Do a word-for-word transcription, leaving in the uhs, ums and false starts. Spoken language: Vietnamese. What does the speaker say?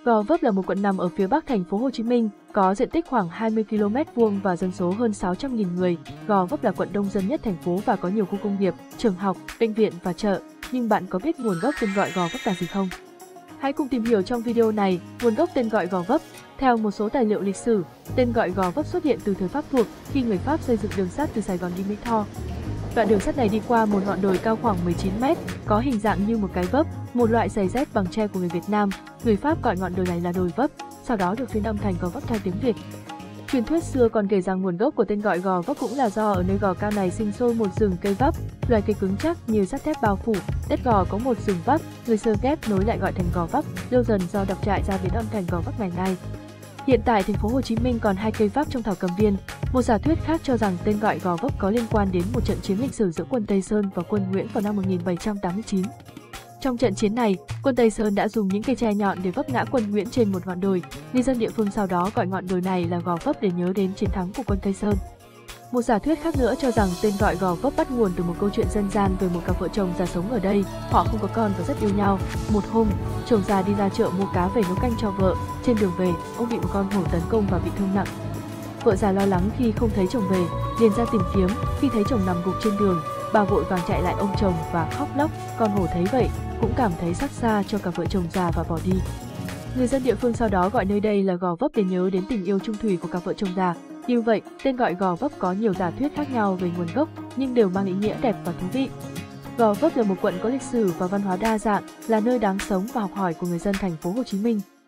Gò Vấp là một quận nằm ở phía bắc thành phố Hồ Chí Minh, có diện tích khoảng hai mươi ki lô mét vuông và dân số hơn sáu trăm nghìn người. Gò Vấp là quận đông dân nhất thành phố và có nhiều khu công nghiệp, trường học, bệnh viện và chợ. Nhưng bạn có biết nguồn gốc tên gọi Gò Vấp là gì không? Hãy cùng tìm hiểu trong video này nguồn gốc tên gọi Gò Vấp. Theo một số tài liệu lịch sử, tên gọi Gò Vấp xuất hiện từ thời Pháp thuộc khi người Pháp xây dựng đường sắt từ Sài Gòn đi Mỹ Tho. Đoạn đường sắt này đi qua một ngọn đồi cao khoảng mười chín mét, có hình dạng như một cái vấp, một loại giày dép bằng tre của người Việt Nam. Người Pháp gọi ngọn đồi này là đồi vấp, sau đó được phiên âm thành Gò Vấp theo tiếng Việt. Truyền thuyết xưa còn kể rằng nguồn gốc của tên gọi Gò Vấp cũng là do ở nơi gò cao này sinh sôi một rừng cây vấp, loài cây cứng chắc như sắt thép bao phủ. Đất gò có một rừng vấp, người Sơ ghép nối lại gọi thành Gò Vấp, lâu dần do đọc trại ra biến âm thành Gò Vấp ngày nay. Hiện tại thành phố Hồ Chí Minh còn hai cây vấp trong thảo cầm viên. Một giả thuyết khác cho rằng tên gọi Gò Vấp có liên quan đến một trận chiến lịch sử giữa quân Tây Sơn và quân Nguyễn vào năm một nghìn bảy trăm tám mươi chín. Trong trận chiến này, quân Tây Sơn đã dùng những cây tre nhọn để vấp ngã quân Nguyễn trên một ngọn đồi. Người dân địa phương sau đó gọi ngọn đồi này là Gò Vấp để nhớ đến chiến thắng của quân Tây Sơn. Một giả thuyết khác nữa cho rằng tên gọi Gò Vấp bắt nguồn từ một câu chuyện dân gian về một cặp vợ chồng già sống ở đây. Họ không có con và rất yêu nhau. Một hôm, chồng già đi ra chợ mua cá về nấu canh cho vợ. Trên đường về, ông bị một con hổ tấn công và bị thương nặng. Vợ già lo lắng khi không thấy chồng về, liền ra tìm kiếm. Khi thấy chồng nằm gục trên đường, bà vội vàng chạy lại ôm chồng và khóc lóc. Con hổ thấy vậy cũng cảm thấy xót xa cho cả vợ chồng già và bỏ đi. Người dân địa phương sau đó gọi nơi đây là Gò Vấp để nhớ đến tình yêu chung thủy của cặp vợ chồng già. Như vậy, tên gọi Gò Vấp có nhiều giả thuyết khác nhau về nguồn gốc, nhưng đều mang ý nghĩa đẹp và thú vị. Gò Vấp là một quận có lịch sử và văn hóa đa dạng, là nơi đáng sống và học hỏi của người dân thành phố Hồ Chí Minh.